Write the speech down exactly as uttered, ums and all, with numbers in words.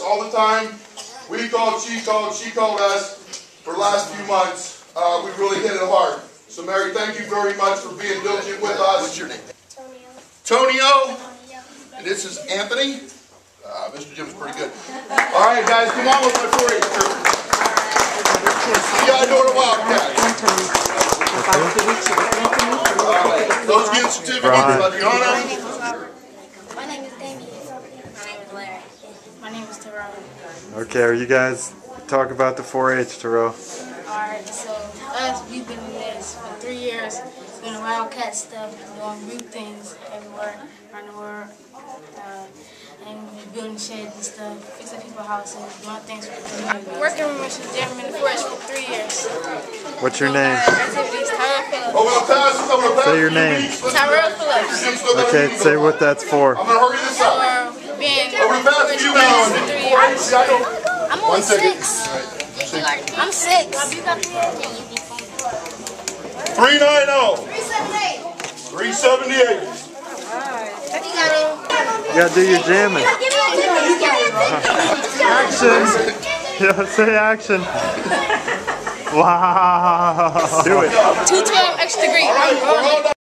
all the time. We called, she called, she called us for the last few months. Uh, we really hit it hard. So Mary, thank you very much for being diligent with us. What's your name? Tonio. And this is Anthony. Uh, Mister Jim's pretty good. All right, guys, come on with my four H troop. The Idora Wildcats. Uh, those get certificates, Adriana. My name is Damien. My name is Larry. My name is Terrell. Okay, are you guys talk about the four H, Terrell? Alright, so us, we've been in this for three years, doing Wildcat stuff, doing root things everywhere around the world. Uh, and we're building sheds and stuff, fixing people's houses, doing things for the community. Working with Mister Jim in the forest for three years. What's your name? Activities, Tyrell Phillips. I'm gonna pass, I'm gonna pass. Say your name. Tyrell Phillips. Okay, say what that's for. I'm gonna hurry this up. For being I'm gonna pass you now. for three years. I'm only One second. six. I'm six. three ninety. three seventy-eight. You gotta do your jamming. Action! Yeah, say action. Wow. Do it. two twelve extra degree.